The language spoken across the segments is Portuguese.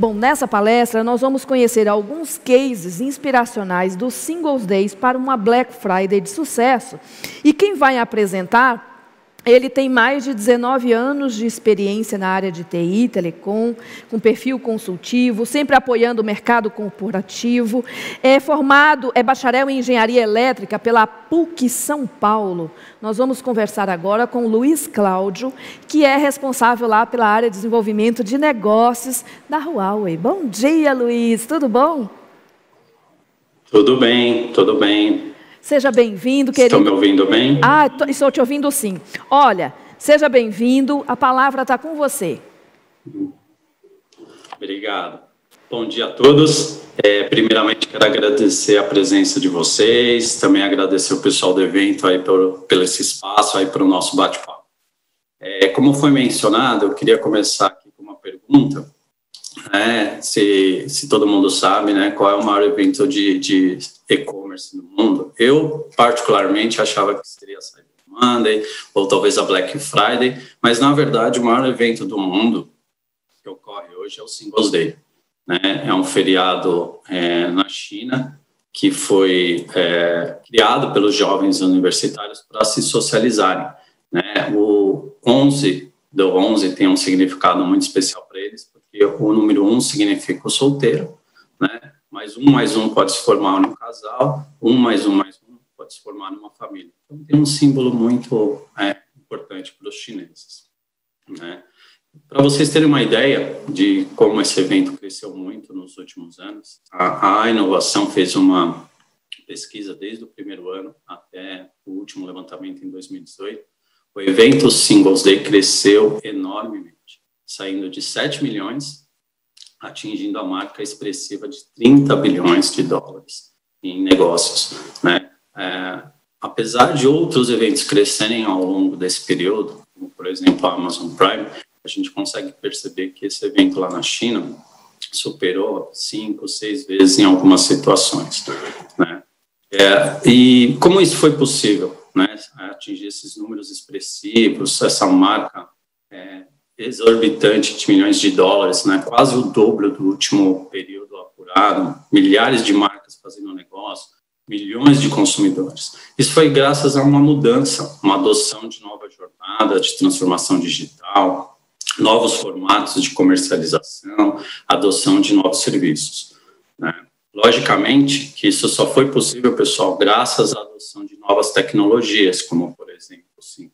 Bom, nessa palestra nós vamos conhecer alguns cases inspiracionais dos Singles Days para uma Black Friday de sucesso. E quem vai apresentar, ele tem mais de 19 anos de experiência na área de TI, telecom, com perfil consultivo, sempre apoiando o mercado corporativo. É bacharel em engenharia elétrica pela PUC São Paulo. Nós vamos conversar agora com o Luiz Cláudio, que é responsável lá pela área de desenvolvimento de negócios da Huawei. Bom dia, Luiz, tudo bom? Tudo bem, tudo bem. Seja bem-vindo, querido. Estão me ouvindo bem? Estou te ouvindo sim. Olha, seja bem-vindo, a palavra está com você. Obrigado. Bom dia a todos. Primeiramente, quero agradecer a presença de vocês, também agradecer o pessoal do evento aí pelo esse espaço aí para o nosso bate-papo. Como foi mencionado, eu queria começar aqui com uma pergunta. Se todo mundo sabe, né, qual é o maior evento de e-commerce no mundo? Eu, particularmente, achava que seria a Cyber Monday ou talvez a Black Friday, mas, na verdade, o maior evento do mundo que ocorre hoje é o Singles Day. Né? É um feriado na China que foi criado pelos jovens universitários para se socializarem. Né? O 11 tem um significado muito especial para eles, porque o número 1 significa o solteiro, né? Mais um pode se formar num casal, mais um pode se formar numa família. Então, tem um símbolo muito importante para os chineses. Né? Para vocês terem uma ideia de como esse evento cresceu muito nos últimos anos, a inovação fez uma pesquisa desde o primeiro ano até o último levantamento em 2018. O evento Singles Day cresceu enormemente, saindo de 7 milhões, atingindo a marca expressiva de 30 bilhões de dólares em negócios. Né? Apesar de outros eventos crescerem ao longo desse período, como, por exemplo, a Amazon Prime, a gente consegue perceber que esse evento lá na China superou 5, 6 vezes em algumas situações. Né? E como isso foi possível? Né? Atingir esses números expressivos, essa marca exorbitante de milhões de dólares, né? Quase o dobro do último período apurado, milhares de marcas fazendo negócio, milhões de consumidores. Isso foi graças a uma mudança, uma adoção de nova jornada de transformação digital, novos formatos de comercialização, adoção de novos serviços. Né? Logicamente que isso só foi possível, pessoal, graças à adoção de novas tecnologias, como, por exemplo,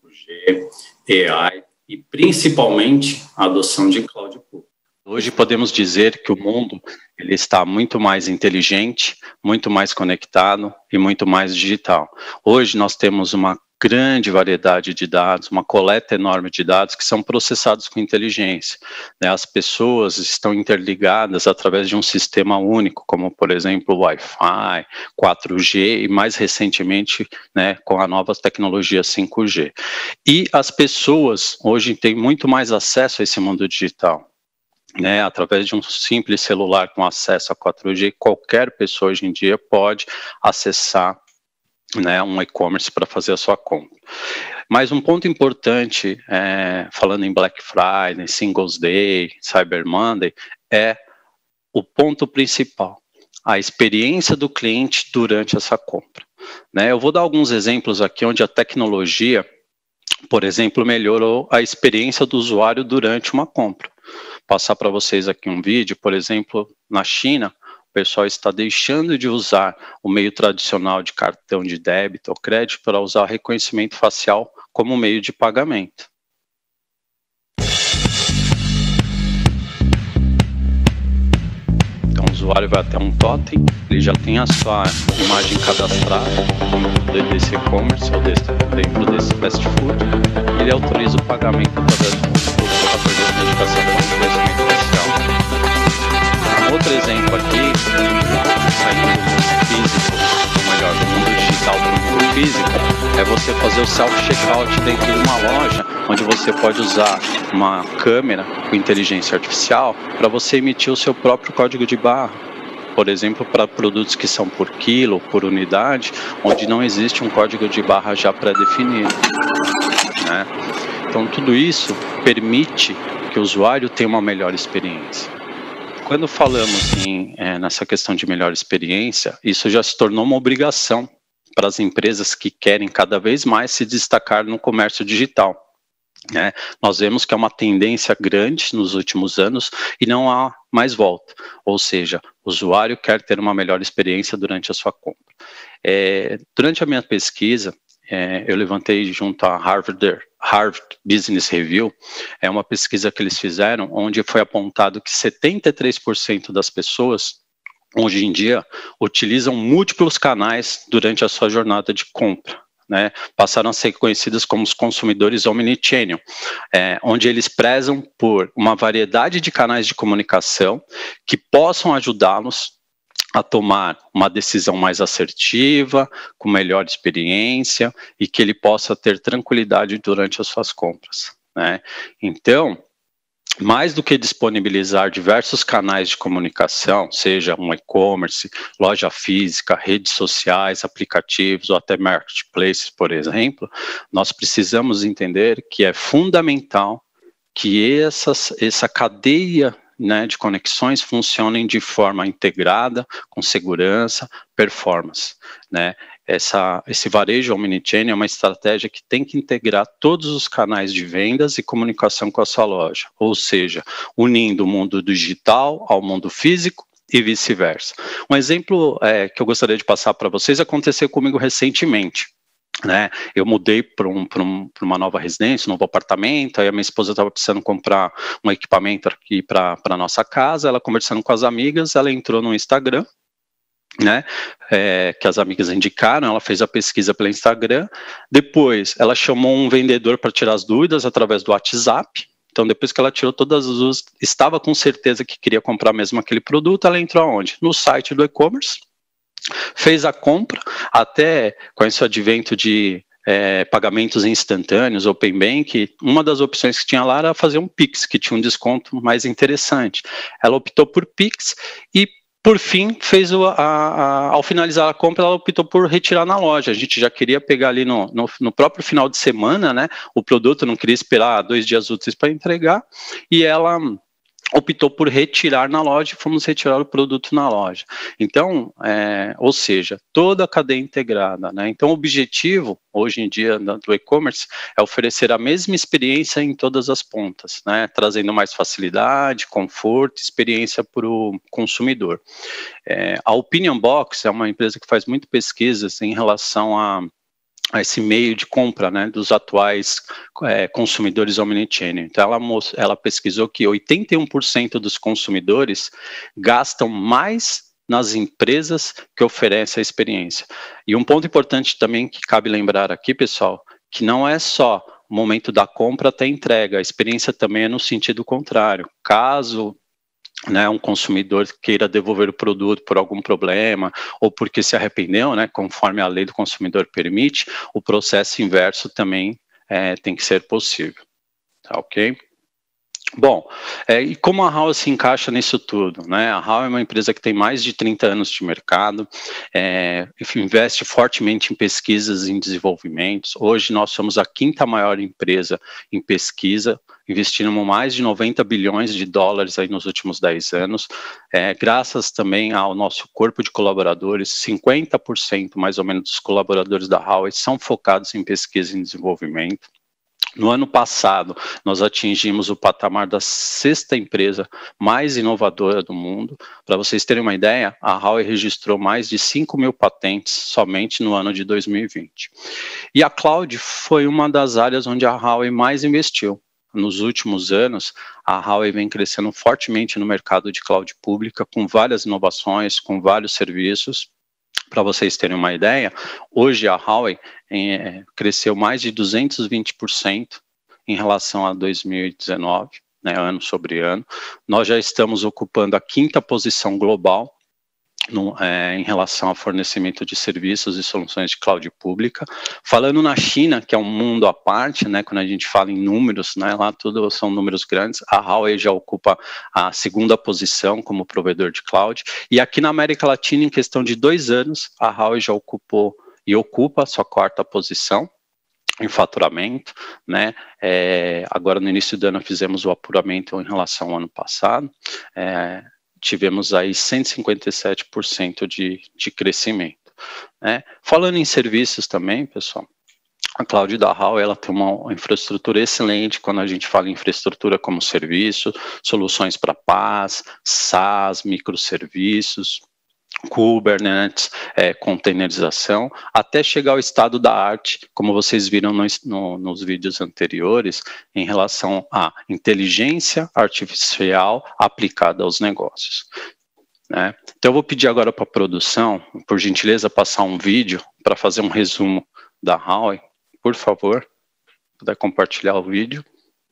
5G, AI, e principalmente a adoção de cloud público. Hoje podemos dizer que o mundo ele está muito mais inteligente, muito mais conectado e muito mais digital. Hoje nós temos uma grande variedade de dados, uma coleta enorme de dados que são processados com inteligência. Né? As pessoas estão interligadas através de um sistema único, como, por exemplo, o Wi-Fi, 4G e, mais recentemente, né, com a nova tecnologia 5G. E as pessoas hoje têm muito mais acesso a esse mundo digital. Né, através de um simples celular com acesso a 4G, qualquer pessoa hoje em dia pode acessar, né, um e-commerce para fazer a sua compra. Mas um ponto importante, falando em Black Friday, Singles Day, Cyber Monday, é o ponto principal, a experiência do cliente durante essa compra. Né, eu vou dar alguns exemplos aqui onde a tecnologia, por exemplo, melhorou a experiência do usuário durante uma compra. Passar para vocês aqui um vídeo, por exemplo, na China, o pessoal está deixando de usar o meio tradicional de cartão de débito ou crédito para usar reconhecimento facial como meio de pagamento. Então o usuário vai até um totem, ele já tem a sua imagem cadastrada dentro desse e-commerce ou dentro desse fast food, e ele autoriza o pagamento através da identificação com reconhecimento facial. Outro exemplo aqui, saindo do mundo físico, ou melhor, do mundo digital para o mundo físico, é você fazer o self-checkout dentro de uma loja, onde você pode usar uma câmera com inteligência artificial para você emitir o seu próprio código de barra. Por exemplo, para produtos que são por quilo, por unidade, onde não existe um código de barra já pré-definido. Né? Então, tudo isso permite que o usuário tenha uma melhor experiência. quando falamos nessa questão de melhor experiência, isso já se tornou uma obrigação para as empresas que querem cada vez mais se destacar no comércio digital. Nós vemos que é uma tendência grande nos últimos anos e não há mais volta, ou seja, o usuário quer ter uma melhor experiência durante a sua compra. Durante a minha pesquisa, eu levantei junto à Harvard Business Review, é uma pesquisa que eles fizeram, onde foi apontado que 73% das pessoas, hoje em dia, utilizam múltiplos canais durante a sua jornada de compra. Passaram a ser conhecidos como os consumidores omnichannel, onde eles prezam por uma variedade de canais de comunicação que possam ajudá-los a tomar uma decisão mais assertiva, com melhor experiência e que ele possa ter tranquilidade durante as suas compras. Então, mais do que disponibilizar diversos canais de comunicação, seja um e-commerce, loja física, redes sociais, aplicativos ou até marketplaces, por exemplo, nós precisamos entender que é fundamental que essa cadeia de conexões funcionem de forma integrada, com segurança, performance. Esse varejo omnichannel é uma estratégia que tem que integrar todos os canais de vendas e comunicação com a sua loja, ou seja, unindo o mundo digital ao mundo físico e vice-versa. Um exemplo que eu gostaria de passar para vocês aconteceu comigo recentemente. Eu mudei para uma nova residência, um novo apartamento, aí a minha esposa estava precisando comprar um equipamento aqui para a nossa casa, ela conversando com as amigas, ela entrou no Instagram, que as amigas indicaram, ela fez a pesquisa pelo Instagram, depois ela chamou um vendedor para tirar as dúvidas através do WhatsApp. Então, depois que ela tirou todas as dúvidas, estava com certeza que queria comprar mesmo aquele produto, ela entrou aonde? No site do e-commerce, fez a compra, até com esse advento de pagamentos instantâneos, Open Bank, uma das opções que tinha lá era fazer um Pix, que tinha um desconto mais interessante. Ela optou por Pix e, por fim, ao finalizar a compra, ela optou por retirar na loja. A gente já queria pegar ali no próprio final de semana, o produto, não queria esperar 2 dias úteis para entregar, e ela optou por retirar na loja e fomos retirar o produto na loja. Então, ou seja, toda a cadeia integrada. Então, o objetivo, hoje em dia, do e-commerce é oferecer a mesma experiência em todas as pontas, trazendo mais facilidade, conforto, experiência para o consumidor. A Opinion Box é uma empresa que faz muito pesquisas em relação a esse meio de compra dos atuais consumidores omnichannel. Então, ela pesquisou que 81% dos consumidores gastam mais nas empresas que oferecem a experiência. E um ponto importante também que cabe lembrar aqui, pessoal, que não é só o momento da compra até a entrega, a experiência também é no sentido contrário. Caso um consumidor queira devolver o produto por algum problema ou porque se arrependeu, conforme a lei do consumidor permite, o processo inverso também tem que ser possível, tá ok? Bom, e como a Howe se encaixa nisso tudo? A Howe é uma empresa que tem mais de 30 anos de mercado, investe fortemente em pesquisas e em desenvolvimentos. Hoje nós somos a 5ª maior empresa em pesquisa, investindo mais de 90 bilhões de dólares aí nos últimos 10 anos, graças também ao nosso corpo de colaboradores. 50% mais ou menos dos colaboradores da Howe são focados em pesquisa e desenvolvimento. No ano passado, nós atingimos o patamar da 6ª empresa mais inovadora do mundo. Para vocês terem uma ideia, a Howe registrou mais de 5.000 patentes somente no ano de 2020. E a cloud foi uma das áreas onde a Howe mais investiu. Nos últimos anos, a Howe vem crescendo fortemente no mercado de cloud pública, com várias inovações, com vários serviços. Para vocês terem uma ideia, hoje a Howe cresceu mais de 220% em relação a 2019, ano sobre ano. Nós já estamos ocupando a 5ª posição global em relação ao fornecimento de serviços e soluções de cloud pública. Falando na China, que é um mundo à parte, quando a gente fala em números, lá tudo são números grandes, a Huawei já ocupa a 2ª posição como provedor de cloud, e aqui na América Latina, em questão de 2 anos, a Huawei já ocupou e ocupa a sua 4ª posição em faturamento, Agora no início do ano fizemos o apuramento em relação ao ano passado, tivemos aí 157% de crescimento. Né? Falando em serviços também, pessoal, a cloud da Huawei, ela tem uma infraestrutura excelente quando a gente fala em infraestrutura como serviço, soluções para PaaS, SaaS, microserviços, Kubernetes, containerização, até chegar ao estado da arte, como vocês viram nos vídeos anteriores, em relação à inteligência artificial aplicada aos negócios. Né? Então eu vou pedir agora para a produção, por gentileza, passar um vídeo para fazer um resumo da Huawei. Por favor, puder compartilhar o vídeo.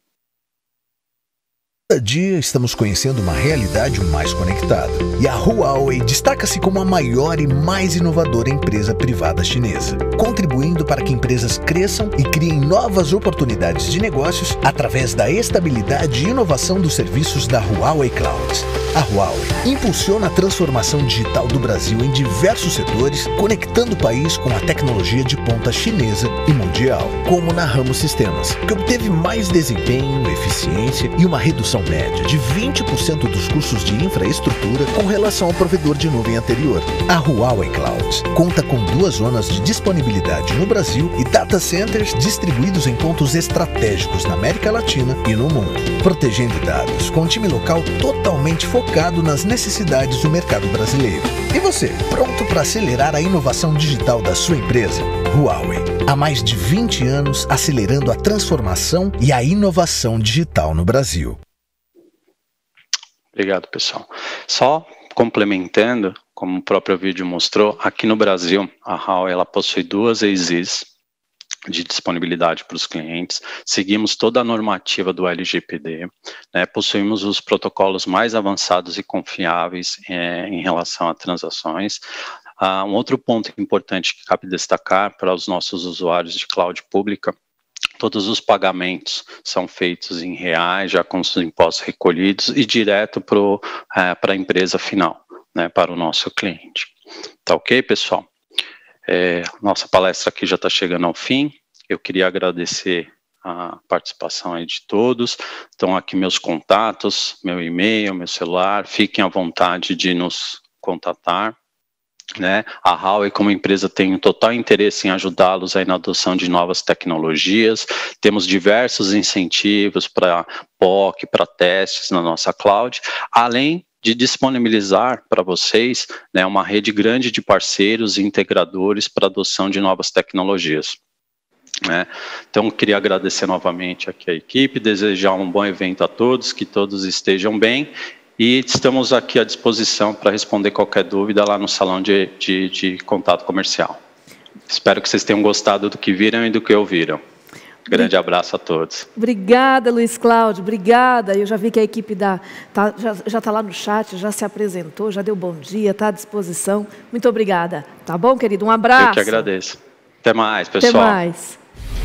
Cada dia estamos conhecendo uma realidade mais conectada. E a Huawei destaca-se como a maior e mais inovadora empresa privada chinesa, contribuindo para que empresas cresçam e criem novas oportunidades de negócios através da estabilidade e inovação dos serviços da Huawei Cloud. A Huawei impulsiona a transformação digital do Brasil em diversos setores, conectando o país com a tecnologia de ponta chinesa e mundial, como na Ramos Sistemas, que obteve mais desempenho, eficiência e uma redução média de 20% dos custos de infraestrutura com relação ao provedor de nuvem anterior. A Huawei Cloud conta com 2 zonas de disponibilidade no Brasil e data centers distribuídos em pontos estratégicos na América Latina e no mundo, protegendo dados com um time local totalmente focado nas necessidades do mercado brasileiro. E você, pronto para acelerar a inovação digital da sua empresa? Huawei, há mais de 20 anos acelerando a transformação e a inovação digital no Brasil. Obrigado, pessoal. Só complementando, como o próprio vídeo mostrou, aqui no Brasil, a Huawei ela possui 2 AZs de disponibilidade para os clientes, seguimos toda a normativa do LGPD, né, possuímos os protocolos mais avançados e confiáveis em relação a transações. Um outro ponto importante que cabe destacar para os nossos usuários de cloud pública: todos os pagamentos são feitos em reais, já com os impostos recolhidos e direto para a empresa final, né, para o nosso cliente. Tá ok, pessoal? Nossa palestra aqui já está chegando ao fim. Eu queria agradecer a participação aí de todos. Estão aqui meus contatos, meu e-mail, meu celular. Fiquem à vontade de nos contatar. Né? A Huawei, como empresa, tem um total interesse em ajudá-los aí na adoção de novas tecnologias. Temos diversos incentivos para POC, para testes na nossa cloud, além de disponibilizar para vocês, né, uma rede grande de parceiros e integradores para adoção de novas tecnologias. Né? Então, queria agradecer novamente aqui a equipe, desejar um bom evento a todos, que todos estejam bem. E estamos aqui à disposição para responder qualquer dúvida lá no salão de contato comercial. Espero que vocês tenham gostado do que viram e do que ouviram. Grande abraço a todos. Obrigada, Luiz Cláudio, obrigada. Eu já vi que a equipe já está lá no chat, já se apresentou, já deu bom dia, está à disposição. Muito obrigada. Tá bom, querido? Um abraço. Eu que agradeço. Até mais, pessoal. Até mais.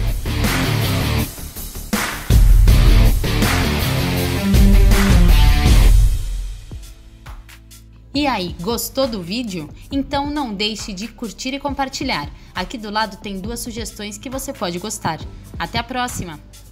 E aí, gostou do vídeo? Então não deixe de curtir e compartilhar. Aqui do lado tem 2 sugestões que você pode gostar. Até a próxima!